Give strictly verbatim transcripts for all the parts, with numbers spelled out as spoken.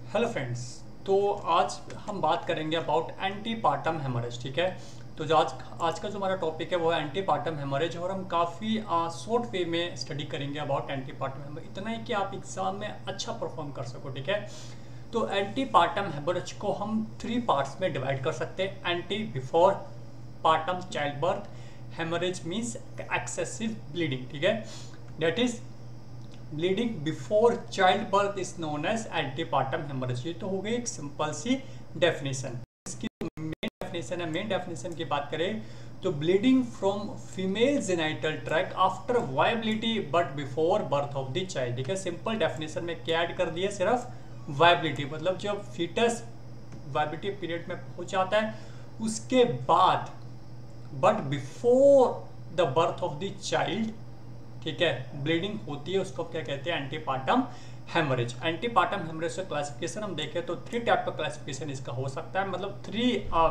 Hello friends. तो आज हम बात करेंगे अबाउट एंटीपार्टम हेमरेज। ठीक है, तो जो आज आज का जो हमारा टॉपिक है वो है एंटीपार्टम हेमरेज और हम काफ़ी शॉर्ट वे में स्टडी करेंगे अबाउट एंटीपार्टम हेमरेज, इतना ही कि आप एग्जाम में अच्छा परफॉर्म कर सको। ठीक है, तो एंटीपार्टम हेमरेज को हम थ्री पार्ट्स में डिवाइड कर सकते हैं। Ante before partum child birth hemorrhage means excessive bleeding. ठीक है, that is bleeding before child birth is known as antepartum hemorrhage. ये तो हो गई एक सिंपल सी डेफिनेशन। इसकी मेन डेफिनेशन है, मेन डेफिनेशन की बात करें तो bleeding from female genital tract after viability but before birth of the child. ठीक है, सिंपल डेफिनेशन में क्या ऐड कर दिया, सिर्फ वायबिलिटी मतलब जब फीटस वायबिलिटी पीरियड में पहुंच जाता है उसके बाद, but before the birth of the child, ठीक है, ब्लीडिंग होती है, उसको क्या कहते हैं, एंटीपार्टम हेमरेज। एंटीपार्टम हेमरेज का क्लासिफिकेशन हम देखें तो थ्री टाइप का क्लासिफिकेशन इसका हो सकता है, मतलब थ्री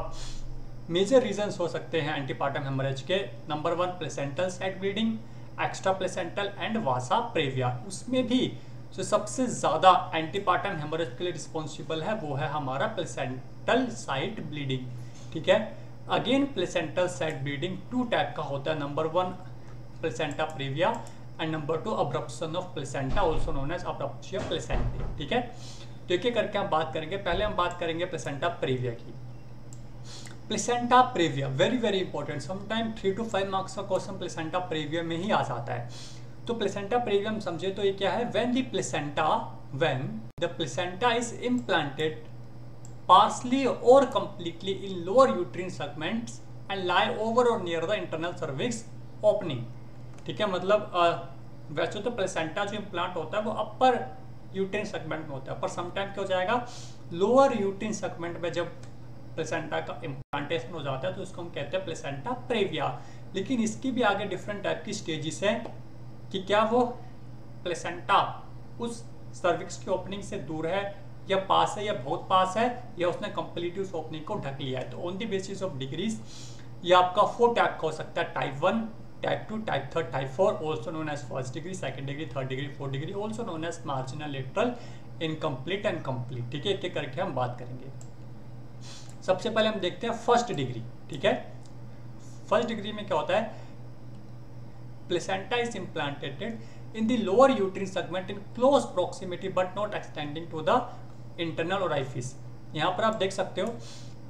मेजर रीजंस हो सकते हैं एंटीपार्टम हेमरेज के। Number one, placental site bleeding, extra placental and vasa previa. उसमें भी जो सबसे ज्यादा एंटीपार्टम हेमरेज के लिए रिस्पॉन्सिबल है वो है हमारा प्लेसेंटल साइड ब्लीडिंग। ठीक है, again placental site bleeding two type का होता है। Number one, placenta praevia and number two abruption of placenta, also known as abruption placenta. ठीक है, तो एक एक करके हम बात करेंगे। पहले हम बात करेंगे प्लेसेंटा प्रेविया की। Placenta praevia very very important, sometime three two five marks का क्वेश्चन प्लेसेंटा प्रेविया में ही आ जाता है। तो प्लेसेंटा प्रेविया हम समझे तो ये क्या है, when the placenta when the placenta is implanted partially और completely in lower uterine segments and lie over और near the internal cervix opening. ठीक है, मतलब वैसे तो प्लेसेंटा जो इम्प्लांट होता है वो अपर यूट्रिन सेगमेंट में होता है, पर समटाइम क्या हो जाएगा, लोअर यूट्रिन सेगमेंट में जब प्लेसेंटा का इम्प्लांटेशन हो जाता है तो उसको हम कहते हैं प्लेसेंटा प्रेविया। लेकिन इसकी भी आगे डिफरेंट टाइप की स्टेजेस हैं कि क्या वो प्लेसेंटा उस सर्विक्स की ओपनिंग से दूर है या पास है या बहुत पास है या उसने कंप्लीटली उस ओपनिंग को ढक लिया है। तो on the basis of degrees ये आपका फोर टाइप का हो सकता है, type one, type two, type third, type four, also known as first degree, second degree, third degree, fourth degree, also known as marginal lateral, incomplete and complete. ठीक है, एक एक करके हम बात करेंगे। सबसे पहले हम देखते हैं फर्स्ट डिग्री। ठीक है, फर्स्ट डिग्री में क्या होता है, placenta is implanted in the lower uterine segment in close proximity but not extending to the internal orifice. यहाँ पर आप देख सकते हो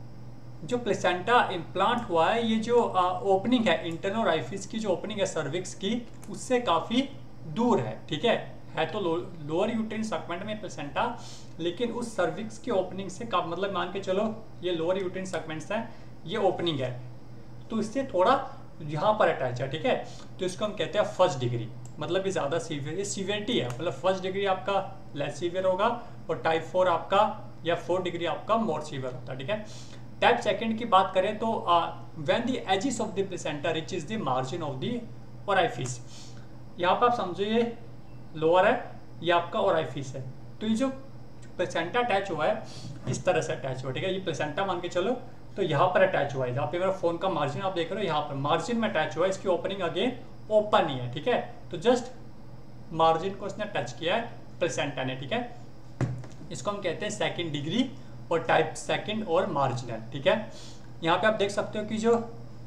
जो प्लेसेंटा इम्प्लांट हुआ है, ये जो ओपनिंग है इंटरनल ओराइफिस की, जो ओपनिंग है सर्विक्स की, उससे काफ़ी दूर है। ठीक है, है तो लो, लोअर यूट्रिन सेगमेंट में प्लेसेंटा, लेकिन उस सर्विक्स की ओपनिंग से का मतलब मान के चलो ये लोअर यूट्रिन सेगमेंट्स है, ये ओपनिंग है तो इससे थोड़ा यहाँ पर अटैच है। ठीक है, तो इसको हम कहते हैं फर्स्ट डिग्री, मतलब ये ज़्यादा सीवियर, ये सीवियरिटी है, मतलब फर्स्ट डिग्री आपका लेस सीवियर होगा और टाइप फोर आपका या फोर डिग्री आपका मोर सीवियर होता है। ठीक है, टाइप सेकंड की बात करें तो when the edges of the placenta reaches the margin of the orifice. यहाँ पर आप समझो ये लोअर है, ये आपका ओराइफिस है, तो ये जो प्लेसेंटा अटैच हुआ है इस तरह से अटैच हुआ। ठीक है, ये प्लेसेंटा मान के चलो तो यहाँ पर अटैच हुआ है, जहाँ पे मेरा फोन का मार्जिन आप देख रहे हो यहाँ पर मार्जिन में अटैच हुआ है, इसकी ओपनिंग अगेन ओपन ही है। ठीक है, तो जस्ट मार्जिन को इसने टच किया है प्लेसेंटा ने। ठीक है, इसको हम कहते हैं सेकेंड डिग्री और टाइप सेकंड और मार्जिनल। ठीक है, यहाँ पे आप देख सकते हो कि जो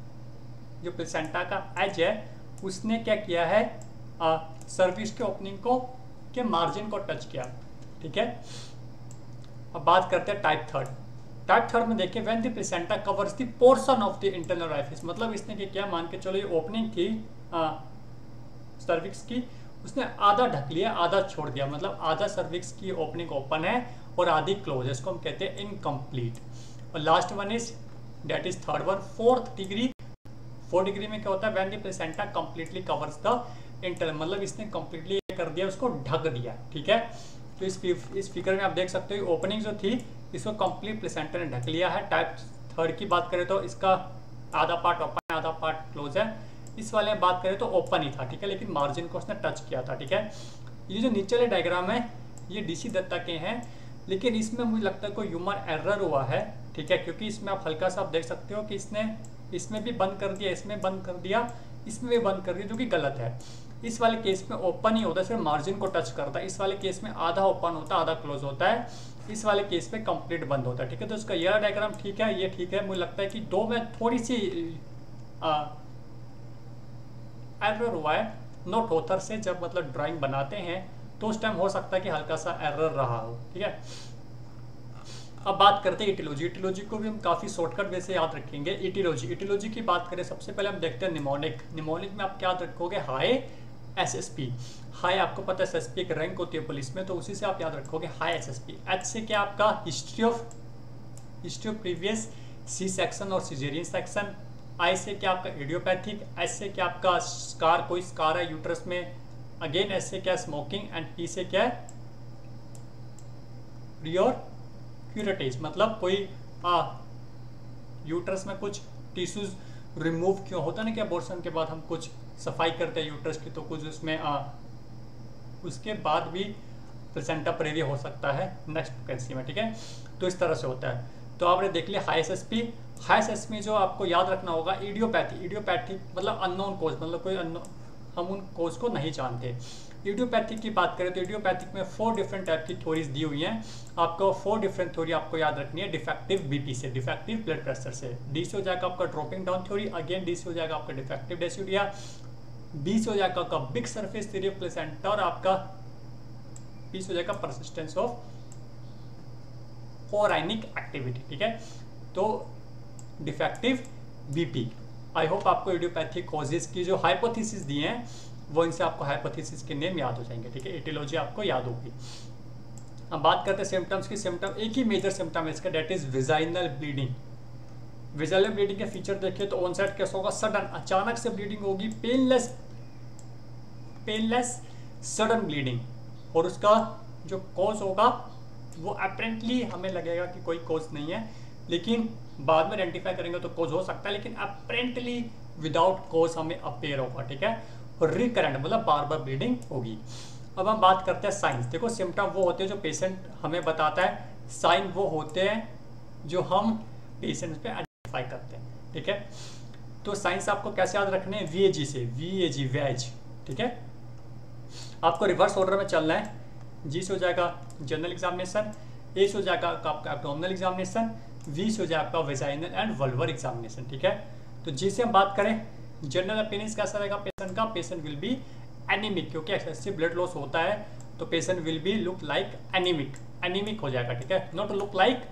जो प्लेसेंटा का एज है उसने क्या किया है, सर्विस के ओपनिंग को के मार्जिन को टच किया। ठीक है, अब बात करते हैं टाइप थर्ड। टाइप थर्ड में देखिए when the placenta covers the portion of the internal orifice, मतलब इसने क्या किया, मान के चलो ये ओपनिंग थी सर्विक्स की, उसने आधा ढक लिया आधा छोड़ दिया, मतलब आधा सर्विक्स की ओपनिंग ओपन है और आधी क्लोज है, इसको हम कहते हैं इनकम्प्लीट। और last one is that is third one, fourth degree. Fourth degree में क्या होता है, when the placenta completely covers the internal, मतलब इसने कंप्लीटली कर दिया, उसको ढक दिया। ठीक है, तो इस इस फिगर में आप देख सकते हो ओपनिंग जो थी इसको कंप्लीट प्लेसेंटा ने ढक लिया है। टाइप थर्ड की बात करें तो इसका आधा पार्ट ओपन है आधा पार्ट क्लोज है। इस वाले में बात करें तो ओपन ही था, ठीक है, लेकिन मार्जिन को उसने टच किया था। ठीक है, ये जो नीचे वाले डायग्राम है ये डीसी दत्ता के हैं, लेकिन इसमें मुझे लगता है कोई ह्यूमन एरर हुआ है। ठीक है, क्योंकि इसमें आप हल्का सा आप देख सकते हो कि इसने इसमें भी बंद कर दिया, इसमें बंद कर दिया, इसमें भी बंद कर दिया, जो कि गलत है। इस वाले केस में ओपन ही होता है, सिर्फ मार्जिन को टच करता है। इस वाले केस में आधा ओपन होता है आधा क्लोज होता है। इस वाले केस में कंप्लीट बंद होता है, ठीक है। तो इसका यह डायग्राम ठीक है, ये ठीक है। मुझे लगता है कि दो में थोड़ी सी एरर हुआ है नोट ऑथर से, जब मतलब ड्राइंग बनाते हैं तो उस टाइम हो सकता है कि हल्का सा एरर रहा हो, ठीक है। अब बात करते हैं इटियोलॉजी। इटियोलॉजी को भी हम काफ़ी शॉर्टकट वे से याद रखेंगे। इटियोलॉजी इटियोलॉजी की बात करें, सबसे पहले हम देखते हैं निमोनिक। निमोनिक में आप क्या याद रखोगे? High SSP. हाई आपको पता है एसएसपी एक रैंक होती है पुलिस में, तो उसी से आप याद रखोगे हाई एसएसपी। एच से क्या आपका history of history of previous C section और सिजेरियन सेक्शन। आई से क्या आपका इडियोपैथिक। एस से क्या आपका स्कार, कोई स्कार है यूट्रस में। अगेन एस से क्या स्मोकिंग। एंड पी से क्या है प्रियोर क्यूरेटेज, मतलब कोई आ यूट्रस में कुछ टिश्यूज रिमूव क्यों होता है ना कि अबॉर्शन के बाद हम कुछ सफाई करते हैं यूट्रस की, तो कुछ उसमें आ उसके बाद भी प्लेसेंटा प्रेविया हो सकता है नेक्स्ट प्रेगनेंसी में, ठीक है। तो इस तरह से होता है। तो आपने देख लिया हाई एसएसपी। हाई एसएसपी जो आपको याद रखना होगा इडियोपैथी। इडियोपैथिक मतलब अननोन कोज, मतलब कोई अननोन, हम उन कोज को नहीं जानते। इडियोपैथिक की बात करें तो इडियोपैथिक में फोर डिफरेंट टाइप की थ्योरीज दी हुई हैं। आपको फोर डिफरेंट थ्योरी आपको याद रखनी है। डिफेक्टिव बीपी से, डिफेक्टिव ब्लड प्रेशर से। डी से हो जाएगा आपका dropping down theory. Again D से हो जाएगा आपका डिफेक्टिव डेसिडिया। बी से हो जाएगा आपका big surface theory of placenta. और आपका पी से हो जाएगा परसिस्टेंस ऑफ कोराइनिक एक्टिविटी, ठीक है। तो डिफेक्टिव बीपी। आई होप आपको इडियोपैथिक कॉजेज की जो हाइपोथेसिस दिए हैं वो इनसे आपको हाइपोथेसिस के नेम याद हो जाएंगे, ठीक है। एटियोलॉजी आपको याद होगी। अब बात करते हैं सिम्टम्स की। सिम्टम एक ही मेजर सिम्टम है इसका, that is vaginal bleeding. Vaginal bleeding के फीचर देखिए तो ऑनसेट कैसा होगा? सडन, अचानक से ब्लीडिंग होगी। Painless painless sudden bleeding. और उसका जो कॉज होगा वो अपेरेंटली हमें लगेगा कि कोई कॉज नहीं है, लेकिन बाद में आइडेंटिफाई करेंगे तो कॉज हो सकता है, लेकिन अपेरेंटली विदाउट कॉज हमें अपेयर होगा, ठीक है। और रिकरेंट मतलब बार बार ब्लीडिंग होगी। अब हम बात करते हैं साइंस। देखो सिम्टम वो होते हैं जो पेशेंट हमें बताता है, साइन वो होते हैं जो हम पेशेंट पे आइडेंटिफाई करते हैं, ठीक है। तो साइंस आपको कैसे याद रखने हैं? वी ए जी से, वी ए जी वेज, ठीक है। आपको रिवर्स ऑर्डर में चलना है। जी से हो जाएगा जनरल एग्जामिनेशन, ए से हो जाएगा आपका एब्डोमिनल एग्जामिनेशन, वी से हो जाएगा आपका वेजाइनल एंड वल्वर एग्जामिनेशन, ठीक है। तो जी से हम बात करें, जनरल अपीयरेंस कैसा रहेगा पेशेंट का? पेशेंट विल बी एनीमिक, क्योंकि एक्सेसिव ब्लड लॉस होता है तो patient will be look like anaemic, anaemic हो जाएगा, ठीक है। Not look like,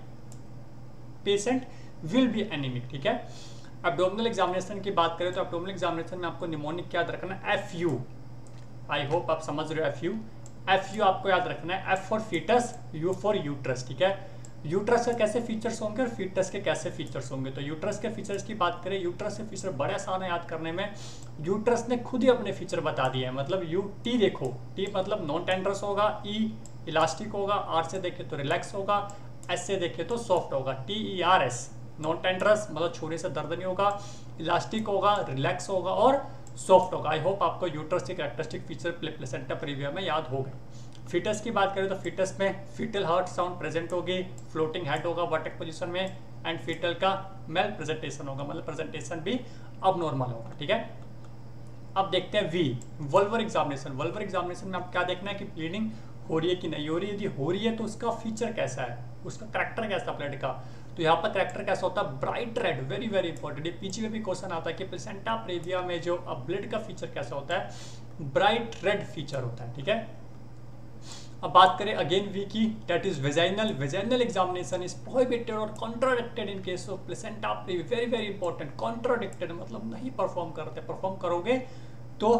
patient will be anaemic, ठीक है। एब्डोमिनल एग्जामिनेशन की बात करें तो एब्डोमिनल एग्जामिनेशन में आपको निमोनिक याद रखना है, एफ यू। आई होप आप समझ रहे हो एफ यू। एफ यू आपको याद रखना है, F for foetus, U for uterus, ठीक है। यूट्रस के कैसे फीचर्स होंगे और फीटस के कैसे फीचर्स होंगे? तो यूट्रस के फीचर्स की बात करें, यूट्रस के फीचर बड़े आसान है याद करने में। यूट्रस ने खुद ही अपने फीचर बता दिए हैं। मतलब यू टी देखो, टी मतलब नॉन टेंडरस होगा, ई इलास्टिक होगा, आर से देखे तो रिलैक्स होगा, एस से देखे तो सॉफ्ट होगा। T E R S non tenderness मतलब छूने से दर्द नहीं होगा, इलास्टिक होगा, रिलैक्स होगा और सॉफ्ट होगा। आई होप आपको यूट्रस के कैरेक्टरिस्टिक फीचर प्लेसेंटा प्रीविया में याद हो गए। फीटस की बात करें तो फीटस में फीटल हार्ट साउंड प्रेजेंट होगी, फ्लोटिंग हेड होगा वर्टिक पोजीशन में, एंड फीटल का मेल प्रेजेंटेशन होगा, मतलब प्रेजेंटेशन भी अब नॉर्मल होगा, ठीक है। अब देखते हैं V, vulvar examination. Vulvar examination में आप क्या देखना है कि ब्लीडिंग हो रही है कि नहीं हो रही है। यदि हो रही है तो उसका फीचर कैसा है, उसका करेक्टर कैसा ब्लड का? तो यहाँ पर करेक्टर कैसा होता है? Bright red, very very important. ये पीछे में भी क्वेश्चन आता है कि प्लेसेंटा प्रेविया में जो ब्लड का फीचर कैसा होता है? ब्राइट रेड फीचर होता है, ठीक है। अब बात करें अगेन वी की, that is vaginal. Vaginal examination is prohibited और contradicted in case of placenta praevia. Very very important, contradicted मतलब नहीं परफॉर्म करते, परफॉर्म करोगे तो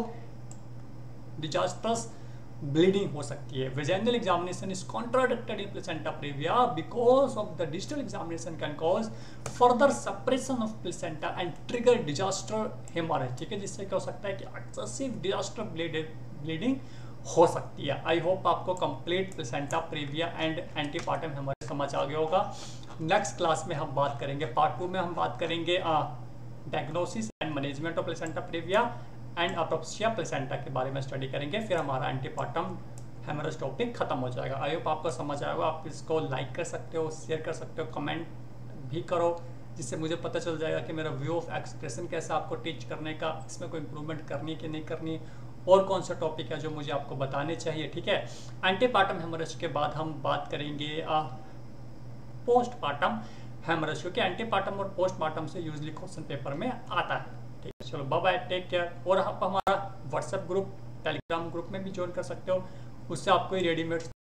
डिजास्टर्स ब्लीडिंग हो सकती है। Vaginal examination is contradicted in placenta praevia because of the digital examination can cause further suppression of placenta and trigger disaster haemorrhage, ठीक है। जिससे क्या हो सकता है कि एक्सेसिव डिजास्टर ब्लीडिंग हो सकती है। आई होप आपको complete placenta praevia and antepartum haemorrhage समझ आ गया होगा। नेक्स्ट क्लास में हम बात करेंगे, पार्ट टू में हम बात करेंगे diagnosis and management of placenta praevia and अटोप्सिया प्लेसेंटा के बारे में स्टडी करेंगे। फिर हमारा एंटीपार्टम हेमोरेज टॉपिक खत्म हो जाएगा। आई होप आपको समझ आएगा। आप इसको लाइक कर सकते हो, शेयर कर सकते हो, कमेंट भी करो, जिससे मुझे पता चल जाएगा कि मेरा व्यू ऑफ एक्सप्रेशन कैसा आपको टीच करने का, इसमें कोई इंप्रूवमेंट करनी कि नहीं करनी, और कौन सा टॉपिक है जो मुझे आपको बताने चाहिए, ठीक है। एंटीपार्टम हेमोरेज के बाद हम बात करेंगे पोस्टमार्टम हेमरेज, क्योंकि एंटीपार्टम और पोस्टमार्टम से यूजली क्वेश्चन पेपर में आता है। ठीक है, चलो बाय बाय, टेक केयर। और आप हमारा व्हाट्सएप ग्रुप, टेलीग्राम ग्रुप में भी ज्वाइन कर सकते हो, उससे आपको रेडीमेड